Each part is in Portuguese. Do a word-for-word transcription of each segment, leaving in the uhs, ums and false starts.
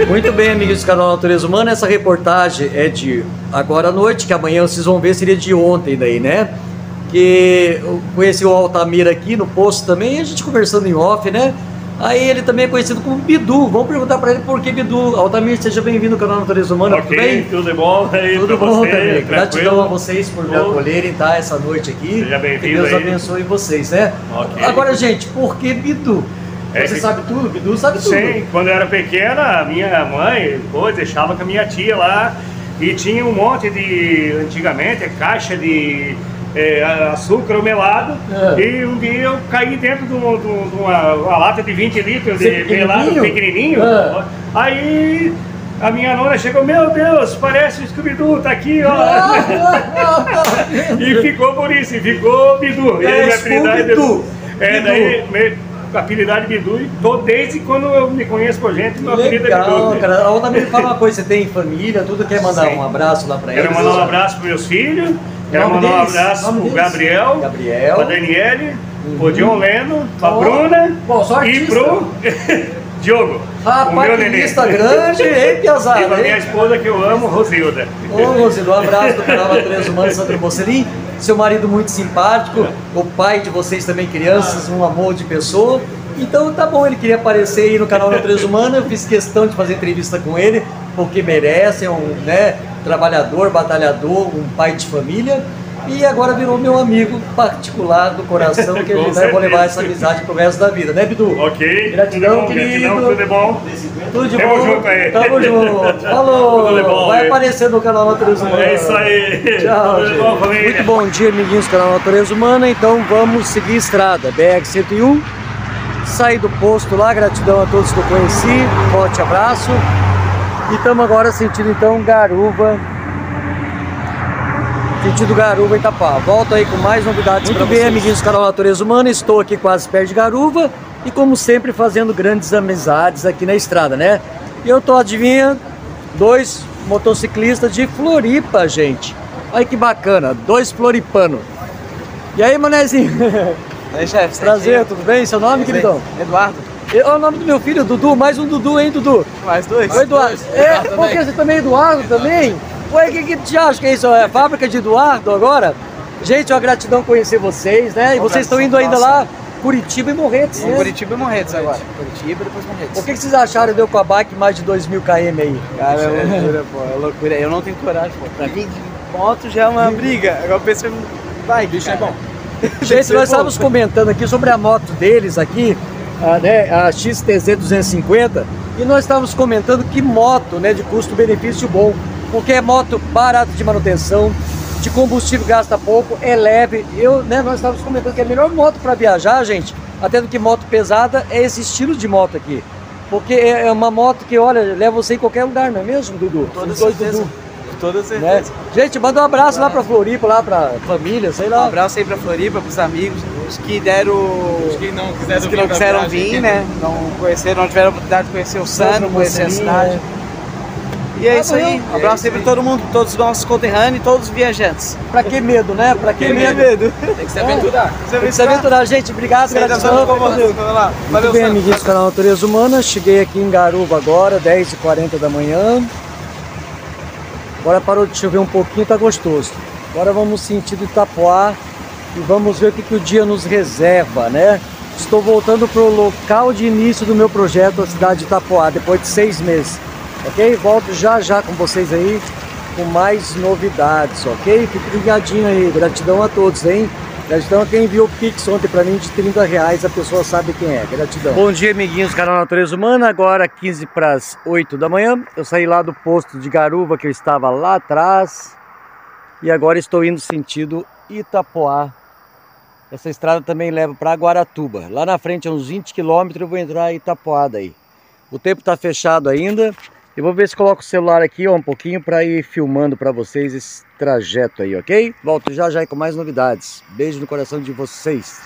Muito bem, amigos do canal Natureza Humana, essa reportagem é de agora à noite, que amanhã vocês vão ver, seria de ontem daí, né? Que eu conheci o Altamir aqui no posto também, a gente conversando em off, né? Aí ele também é conhecido como Bidu. Vamos perguntar para ele por que Bidu. Altamir, seja bem-vindo ao canal Natureza Humana, okay, tudo bem? Tudo bom aí. Tudo bom você, também. tranquilo. Gratidão a vocês por me acolherem, tá? Essa noite aqui. Seja bem-vindo. Que Deus aí. abençoe vocês, né? Okay. Agora, gente, por que Bidu? É Você que... sabe tudo? Bidu sabe tudo. Sim, quando eu era pequena, a minha mãe pô, deixava com a minha tia lá e tinha um monte de, antigamente, caixa de é, açúcar melado. É. E um dia eu caí dentro de uma, de uma, uma lata de vinte litros de melado pequenininho. É. Aí a minha nona chegou, meu Deus, parece o Scooby-Doo, tá aqui, ó. E ficou por isso, ficou Bidu. É, e minha apelidade é, daí, me, apelidade Bidu, e tô desde quando eu me conheço por gente, meu apelido é Bidu. Cara, a outra me fala uma coisa, você tem família, tudo, quer mandar Sim. um abraço lá pra eles? Quero mandar um abraço pros meus filhos, quero mandar um abraço pro Gabriel, Gabriel, pra Daniele, uhum. pro John Leno, pra oh. Bruna Bom, só e pro Diogo. Rapaz, que lista grande, hein, Piazada? E pra minha esposa que eu amo, Rosilda. Ô, Rosilda, um abraço do canal Natureza Humana, Sandra Mocelin. Seu marido muito simpático, o pai de vocês também crianças, um amor de pessoa. Então tá bom, ele queria aparecer aí no canal Natureza Humana, eu fiz questão de fazer entrevista com ele, porque merece, é um né, trabalhador, batalhador, um pai de família. E agora virou meu amigo particular do coração, que eu né, vou levar essa amizade pro resto da vida, né, Bidu? Ok. Gratidão, bom, querido. Gratidão, tudo bom? Tudo de Tamo bom. junto aí. Tamo junto. Falou. Tudo bom, vai aí. aparecer no canal Natureza Humana. É isso aí. Tchau, tudo gente. bom, família? Muito bom dia, amiguinhos do canal Natureza Humana. Então vamos seguir a estrada, B R cento e um. Saí do posto lá, gratidão a todos que eu conheci. Forte abraço. E estamos agora sentindo então Garuva. Sentido Garuva, Itapuá. Volto aí com mais novidades para vocês. Muito bem, amiguinhos do canal Natureza Humana, estou aqui quase perto de Garuva e como sempre fazendo grandes amizades aqui na estrada, né? E eu tô, adivinha, dois motociclistas de Floripa, gente. Olha que bacana, dois floripanos. E aí, manezinho? E aí, chefe? Prazer, tudo bem? Seu nome, queridão? Eduardo. Olha o nome do meu filho, Dudu, mais um Dudu, hein, Dudu? Mais dois? O Eduardo. Dois. É, Eduardo porque você também é Eduardo também? Ué, o que, que te acha que é isso? É a fábrica de Eduardo agora? Gente, uma gratidão conhecer vocês, né? E vocês estão indo ainda lá, Curitiba e Morretes, né? Curitiba e Morretes agora. Curitiba e depois Morretes. O que, que vocês acharam de eu com a bike mais de dois mil quilômetros aí? Cara, é loucura, pô, é loucura. Eu não tenho coragem, pô. Pra mim, de moto já é uma briga. Agora eu pensei, vai, bicho é bom. Gente, nós estávamos comentando aqui sobre a moto deles aqui, a, né, a X T Z duzentos e cinquenta, e nós estávamos comentando que moto, né, de custo-benefício bom, porque é moto barata de manutenção, de combustível gasta pouco, é leve. Eu, né, nós estávamos comentando que a melhor moto para viajar, gente, até do que moto pesada, é esse estilo de moto aqui. Porque é uma moto que, olha, leva você em qualquer lugar, não é mesmo, Dudu? Toda certeza. Dudu. Toda certeza. Né? Gente, manda um abraço lá pra Floripa, lá pra família, sei lá. Um abraço aí pra Floripa, pros amigos, os que deram... Os que não quiseram, os que não quiseram vir, né? Não conheceram, não tiveram a oportunidade de conhecer o Sano, conhecer a cidade. E é isso aí, um abraço aí pra todo mundo, todos os nossos conterrâneos e todos os viajantes. Pra que medo, né? Pra que medo? medo? Tem que se aventurar. Tem que se aventurar, gente. Obrigado, gratidão. Muito bem, amiguinhos do canal Natureza Humana. Cheguei aqui em Garuva agora, dez e quarenta da manhã. Agora parou de chover um pouquinho, tá gostoso. Agora vamos sentido Itapuá e vamos ver o que, que o dia nos reserva, né? Estou voltando para o local de início do meu projeto, a cidade de Itapuá, depois de seis meses. Ok? Volto já já com vocês aí, com mais novidades, ok? Fique ligadinho aí, gratidão a todos, hein? Gratidão a quem enviou o Pix ontem pra mim de trinta reais, a pessoa sabe quem é, gratidão. Bom dia, amiguinhos do canal Natureza Humana, agora quinze para as oito da manhã. Eu saí lá do posto de Garuva, que eu estava lá atrás, e agora estou indo sentido Itapuá. Essa estrada também leva para Guaratuba. Lá na frente, a uns vinte quilômetros, eu vou entrar em Itapuá daí. O tempo está fechado ainda. Eu vou ver se coloco o celular aqui ó, um pouquinho para ir filmando para vocês esse trajeto aí, ok? Volto já já com mais novidades. Beijo no coração de vocês.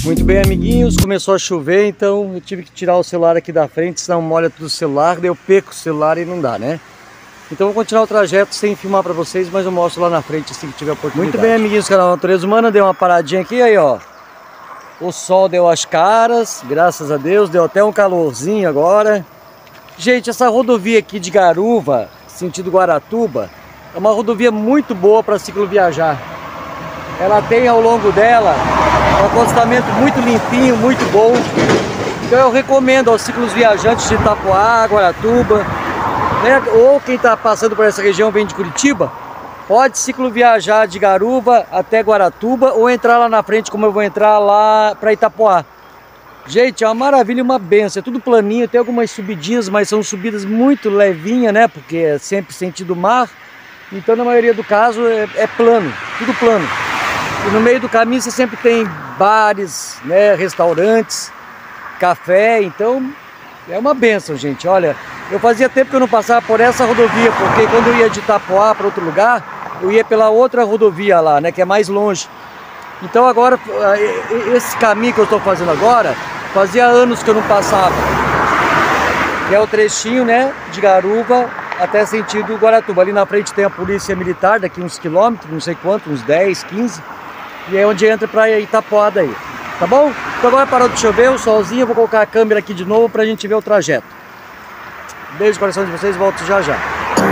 Muito bem, amiguinhos, começou a chover, então eu tive que tirar o celular aqui da frente, senão molha tudo o celular, daí eu perco o celular e não dá, né? Então eu vou continuar o trajeto sem filmar pra vocês, mas eu mostro lá na frente assim que tiver oportunidade. Muito bem, amiguinhos do canal Natureza Humana, deu uma paradinha aqui, aí ó. O sol deu as caras, graças a Deus, deu até um calorzinho agora. Gente, essa rodovia aqui de Garuva, sentido Guaratuba, é uma rodovia muito boa para cicloviajar. Ela tem ao longo dela um acostamento muito limpinho, muito bom. Então eu recomendo aos ciclos viajantes de Itapoá, Guaratuba, né? Ou quem está passando por essa região, vem de Curitiba, pode cicloviajar de Garuva até Guaratuba ou entrar lá na frente, como eu vou entrar lá para Itapoá. Gente, é uma maravilha, uma benção, é tudo planinho, tem algumas subidinhas, mas são subidas muito levinhas, né? Porque é sempre sentido mar, então na maioria do caso é, é plano, tudo plano. E no meio do caminho você sempre tem bares, né, restaurantes, café, então é uma benção, gente. Olha, eu fazia tempo que eu não passava por essa rodovia, porque quando eu ia de Itapoá para outro lugar, eu ia pela outra rodovia lá, né, que é mais longe. Então agora, esse caminho que eu estou fazendo agora, fazia anos que eu não passava. Que é o trechinho, né, de Garuva até sentido Guaratuba. Ali na frente tem a polícia militar, daqui uns quilômetros, não sei quanto, uns dez, quinze. E é onde entra para Itapoá daí, tá bom? Então agora parou de chover, o solzinho, eu vou colocar a câmera aqui de novo pra gente ver o trajeto. Beijo no coração de vocês, volto já já.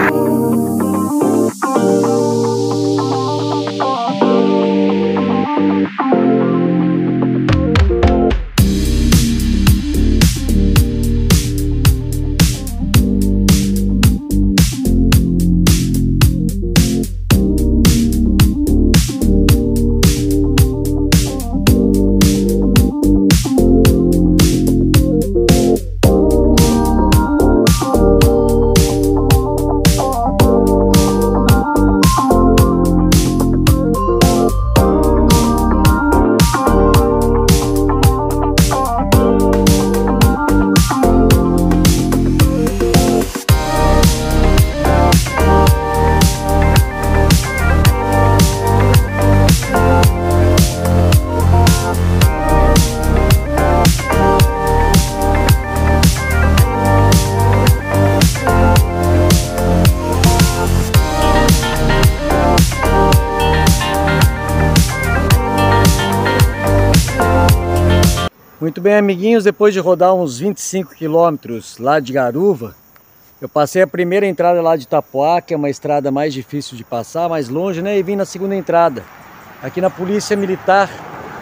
Muito bem, amiguinhos, depois de rodar uns vinte e cinco quilômetros lá de Garuva, eu passei a primeira entrada lá de Itapoá, que é uma estrada mais difícil de passar, mais longe, né? E vim na segunda entrada, aqui na Polícia Militar.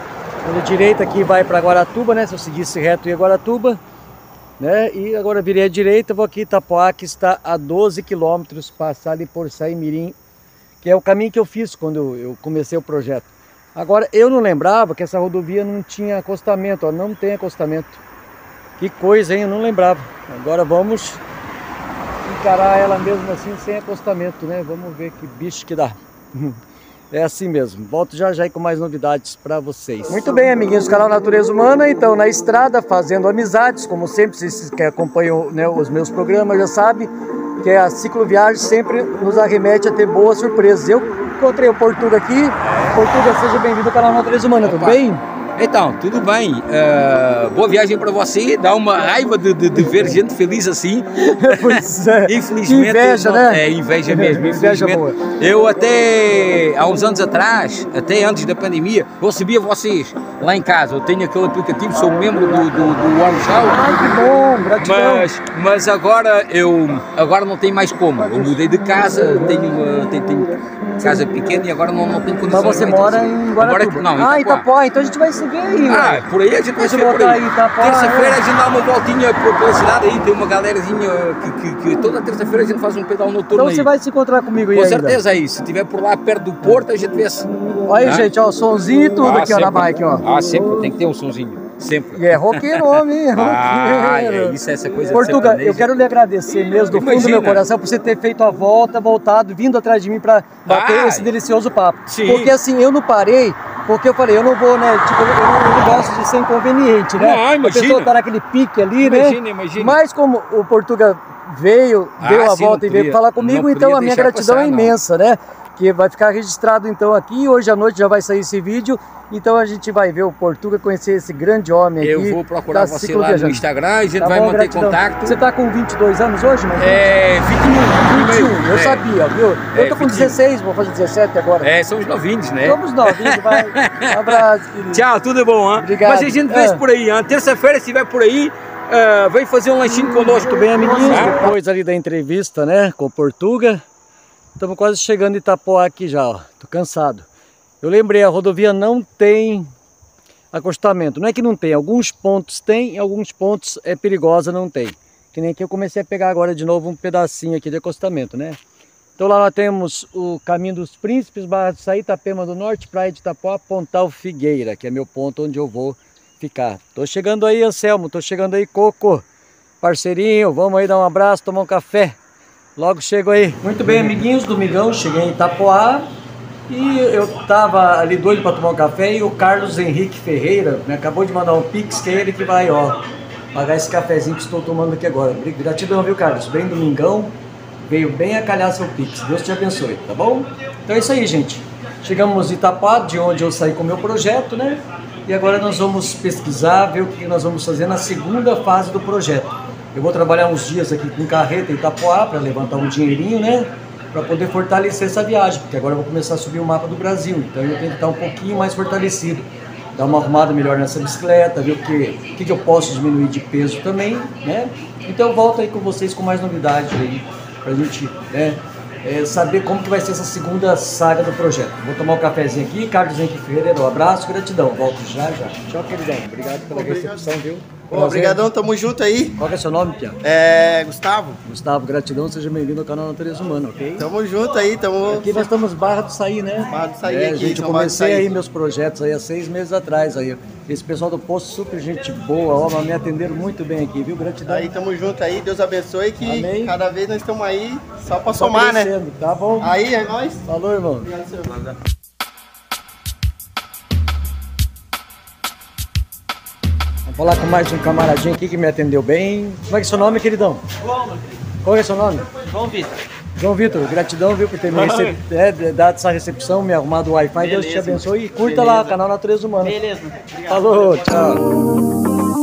A direita aqui vai para Guaratuba, né? Se eu seguisse reto ia Guaratuba, né? E agora virei à direita, vou aqui Itapoá, que está a doze quilômetros, passar ali por Saimirim, que é o caminho que eu fiz quando eu comecei o projeto. Agora, eu não lembrava que essa rodovia não tinha acostamento, ó, não tem acostamento. Que coisa, hein? Eu não lembrava. Agora vamos encarar ela mesmo assim, sem acostamento, né? Vamos ver que bicho que dá. É assim mesmo. Volto já já com mais novidades para vocês. Muito bem, amiguinhos do canal Natureza Humana. Então, na estrada, fazendo amizades, como sempre, vocês que acompanham, né, os meus programas já sabem que a cicloviagem sempre nos arremete a ter boas surpresas. Eu encontrei o Portuga aqui. Portuga, seja bem-vindo ao canal Natureza Humana, tudo bem? Então, tudo bem. Uh, boa viagem para você. Dá uma raiva de, de, de ver gente feliz assim. Pois é. Infelizmente, inveja, não, né? É inveja mesmo. Inveja boa. Eu até há uns anos atrás, até antes da pandemia, eu recebia vocês lá em casa. Eu tenho aquele aplicativo, sou membro do, do, do Warm Show. Ai, que bom, gratidão. Mas, mas agora eu agora não tenho mais como. Eu mudei de casa, tenho, tenho, tenho casa pequena e agora não, não tenho condições. Mas você mora em Guaratuba? Não, em ah, Itapoá. Itapoá, então a gente vai se ver aí. Ah, né? por aí a gente vai se ver por aí. Terça-feira a gente dá uma voltinha pela cidade aí, tem uma galerazinha que, que, que toda terça-feira a gente faz um pedal noturno. Então aí. Você vai se encontrar comigo aí. Com ainda. certeza aí, se tiver por lá perto do Porto a gente vê assim. Olha aí, ah? gente, ó, sonzinho e tudo ah, aqui, ó, na bike, ó. Ah, sempre tem que ter um sonzinho. Sempre. E é roqueiro, homem, é roqueiro. Ah, é isso, essa coisa Portuga, eu quero lhe agradecer mesmo do fundo do meu coração por você ter feito a volta, voltado, vindo atrás de mim para bater ah, esse delicioso papo. Sim. Porque assim, eu não parei, porque eu falei, eu não vou, né, tipo, eu não, eu não gosto de ser inconveniente, né? Não, imagina. A pessoa tá naquele pique ali, imagina, né? Imagina, imagina. Mas como o Portuga veio, ah, deu a sim, volta e veio falar comigo, então a minha gratidão passar, é imensa, não. né? Que vai ficar registrado então aqui, hoje à noite já vai sair esse vídeo Então a gente vai ver o Portuga, conhecer esse grande homem aqui. Eu vou procurar você lá no Instagram, a gente tá vai bom, manter gratidão. contato. Você tá com vinte e dois anos hoje, mas É, vinte e um. vinte e um, eu é. sabia, viu? Eu É, tô com vinte e um. dezesseis, vou fazer dezessete agora. É, somos novinhos, né? Somos novinhos, vai. Um abraço, querido. Tchau, tudo bom, hein? Obrigado. Mas a gente vê É. isso por aí, hein? Terça-feira, se estiver por aí, uh, vem fazer um lanchinho conosco. Muito bem, amiguinhos. Tá? Depois ali da entrevista, né, com o Portuga, estamos quase chegando em Itapoá aqui já, ó. Tô cansado. Eu lembrei, a rodovia não tem acostamento. Não é que não tem, alguns pontos tem, em alguns pontos é perigosa, não tem. Que nem aqui eu comecei a pegar agora de novo um pedacinho aqui de acostamento, né? Então lá nós temos o Caminho dos Príncipes, Barra do Saí, Itapema do Norte, Praia de Itapoá, Pontal Figueira, que é meu ponto onde eu vou ficar. Tô chegando aí, Anselmo, tô chegando aí, Coco, parceirinho, vamos aí dar um abraço, tomar um café. Logo chego aí. Muito bem, amiguinhos, domingão, cheguei em Itapoá. E eu tava ali doido para tomar um café e o Carlos Henrique Ferreira me acabou de mandar um pix, que é ele que vai, ó, pagar esse cafezinho que estou tomando aqui agora. Gratidão, viu, Carlos? Bem domingão, veio bem a calhar seu pix. Deus te abençoe, tá bom? Então é isso aí, gente. Chegamos em Itapoá, de onde eu saí com o meu projeto, né? E agora nós vamos pesquisar, ver o que nós vamos fazer na segunda fase do projeto. Eu vou trabalhar uns dias aqui com carreta em Itapoá para levantar um dinheirinho, né? Para poder fortalecer essa viagem, porque agora eu vou começar a subir o mapa do Brasil, então eu tenho que estar um pouquinho mais fortalecido, dar uma arrumada melhor nessa bicicleta, ver o que, o que, que eu posso diminuir de peso também, né? Então eu volto aí com vocês com mais novidades aí, pra gente, né, é, saber como que vai ser essa segunda saga do projeto. Vou tomar um cafezinho aqui, Carlos Henrique Ferreira, um abraço, gratidão, volto já já. Tchau, queridão, obrigado pela Obrigado. recepção, viu? Obrigadão, tamo junto aí. Qual que é seu nome, Pia? É, Gustavo, Gustavo, gratidão, seja bem-vindo ao canal Natureza Humana, ok? tamo junto aí, tamo... Aqui nós estamos Barra do Saí, né? Barra do Saí é, aqui, gente, eu então, Barra do comecei Saí. aí meus projetos aí há seis meses atrás aí. Esse pessoal do posto, super gente boa, ó, mas me atenderam muito bem aqui, viu? Gratidão. Aí tamo junto aí, Deus abençoe que Amém. cada vez nós estamos aí só pra Só somar, né? crescendo, tá bom? Aí, é nóis. Falou, irmão. Obrigado, senhor. Vamos falar com mais um camaradinho aqui que me atendeu bem. Como é que é seu nome, queridão? João, Qual é seu nome? João Vitor. João Vitor, gratidão, viu, por ter me recep... é, dado essa recepção, me arrumado o Wi-Fi. Deus te Beleza. abençoe e curta Beleza. lá o canal Natureza Humana. Beleza. Obrigado. Falou, tchau.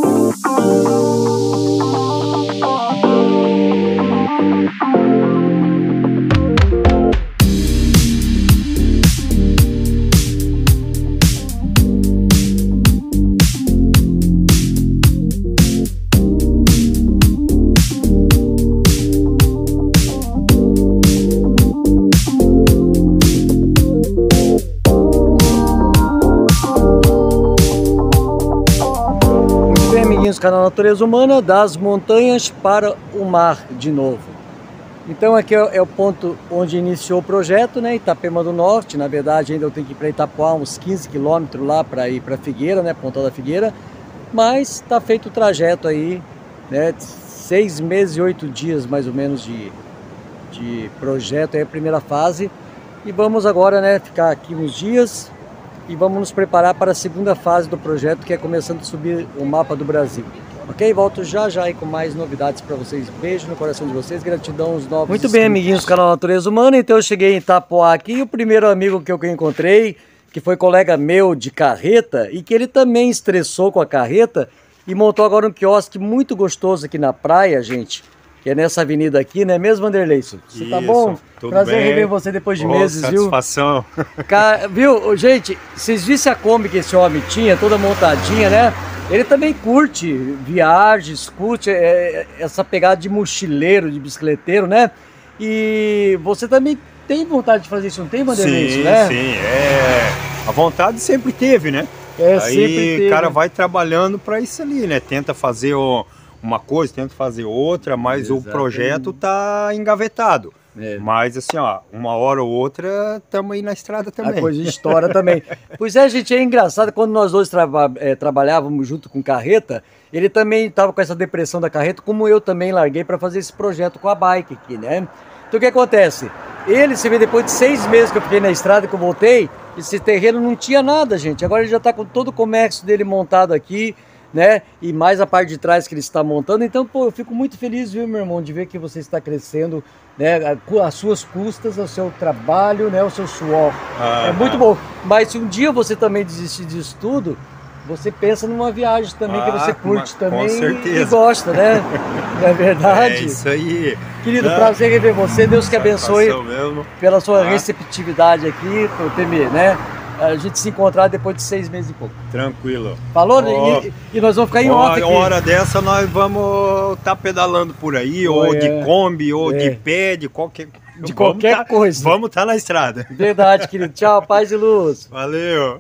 Amiguinhos, canal Natureza Humana, das montanhas para o mar de novo. Então aqui é o ponto onde iniciou o projeto, né? Itapema do Norte. Na verdade ainda eu tenho que ir para Itapoá, uns quinze quilômetros lá para ir para Figueira, né? Pontal da Figueira. Mas está feito o trajeto aí, né? Seis meses e oito dias mais ou menos de, de projeto, aí a primeira fase. E vamos agora, né, ficar aqui uns dias e vamos nos preparar para a segunda fase do projeto, que é começando a subir o mapa do Brasil. Ok? Volto já já aí com mais novidades para vocês. Beijo no coração de vocês, gratidão aos novos Muito bem, amiguinhos do canal Natureza Humana. Então eu cheguei em Itapoá aqui e o primeiro amigo que eu encontrei, que foi colega meu de carreta e que ele também estressou com a carreta e montou agora um quiosque muito gostoso aqui na praia, gente. Que é nessa avenida aqui, não é mesmo, Vanderlei? Você tá bom? Tudo Prazer bem. rever você depois de Oh, meses, satisfação. viu? Cara, viu, gente, vocês vissem a Kombi que esse homem tinha, toda montadinha, né? Ele também curte viagens, curte é, essa pegada de mochileiro, de bicicleteiro, né? E você também tem vontade de fazer isso, não tem, Vanderlei? Sim, né? sim, é... A vontade sempre teve, né? É, Aí sempre teve. o cara vai trabalhando para isso ali, né? Tenta fazer o... uma coisa, tenta fazer outra, mas Exatamente. o projeto tá engavetado. É. Mas assim, ó, uma hora ou outra estamos aí na estrada também. A coisa estoura também. Pois é, gente, é engraçado, quando nós dois traba é, trabalhávamos junto com carreta, ele também estava com essa depressão da carreta, como eu também larguei para fazer esse projeto com a bike aqui, né? Então o que acontece? Ele, você vê, depois de seis meses que eu fiquei na estrada, que eu voltei, esse terreno não tinha nada, gente. Agora ele já está com todo o comércio dele montado aqui, né? E mais a parte de trás que ele está montando. Então, pô, eu fico muito feliz, viu, meu irmão, de ver que você está crescendo, né? As suas custas, o seu trabalho, né? O seu suor. Ah, é muito ah. bom. Mas se um dia você também desistir disso tudo, você pensa numa viagem também ah, que você curte também e, e gosta, né? Não é verdade? É isso aí. Querido, Não. prazer rever você. Deus que abençoe mesmo. pela sua ah. receptividade aqui, por ter me, né? A gente se encontrar depois de seis meses e pouco. Tranquilo. Falou? Oh, e, e nós vamos ficar em off aqui. Uma hora dessa nós vamos estar tá pedalando por aí, oh, ou é. de Kombi, ou é. de pé, de qualquer De qualquer tá, coisa. Vamos estar tá na estrada. Verdade, querido. Tchau, paz e luz. Valeu.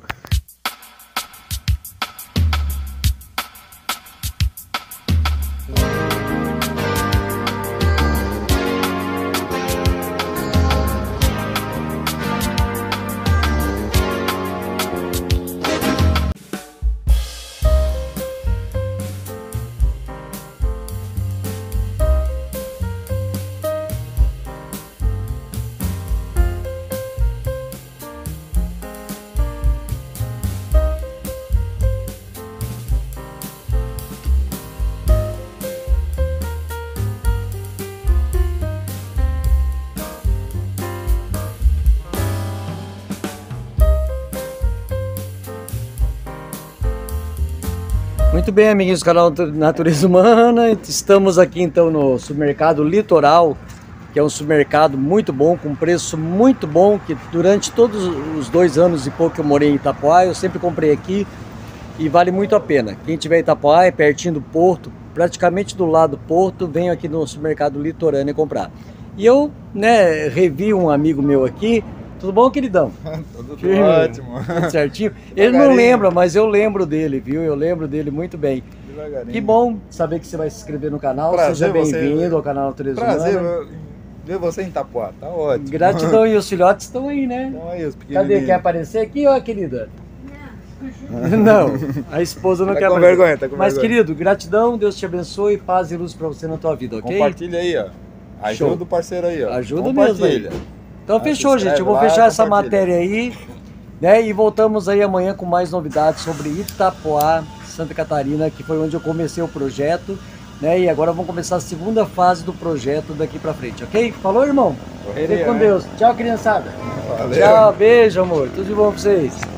Muito bem, amiguinhos do canal Natureza Humana, estamos aqui então no supermercado Litoral, que é um supermercado muito bom, com preço muito bom, que durante todos os dois anos e pouco que eu morei em Itapoá, eu sempre comprei aqui e vale muito a pena. Quem tiver em Itapoá, é pertinho do porto, praticamente do lado do porto, venho aqui no supermercado Litorânea comprar. E eu, né, revi um amigo meu aqui. Tudo bom, queridão? Tudo Firme, ótimo. Tudo certinho. Ele não lembra, mas eu lembro dele, viu? Eu lembro dele muito bem. Que bom saber que você vai se inscrever no canal. Prazer, Seja bem-vindo ao canal Natureza Prazer, Humana. Ver você em Itapoá, tá ótimo. Gratidão, e os filhotes estão aí, né? Estão aí, os pequenininhos. Cadê? Quer aparecer aqui, ó, querida? Não. Não, a esposa não tá quer com aparecer. Vergonha, tá com mas, vergonha. querido, gratidão, Deus te abençoe, paz e luz pra você na tua vida, ok? Compartilha aí, ó. Ajuda Show. o parceiro aí, ó. Ajuda mesmo aí. Então ah, fechou, gente. Eu vou lá, fechar essa matéria aí, né? E voltamos aí amanhã com mais novidades sobre Itapoá, Santa Catarina, que foi onde eu comecei o projeto, né? E agora vamos começar a segunda fase do projeto daqui pra frente, ok? Falou, irmão? Fique com Deus. Tchau, criançada. Valeu. Tchau, beijo, amor. Tudo de bom pra vocês.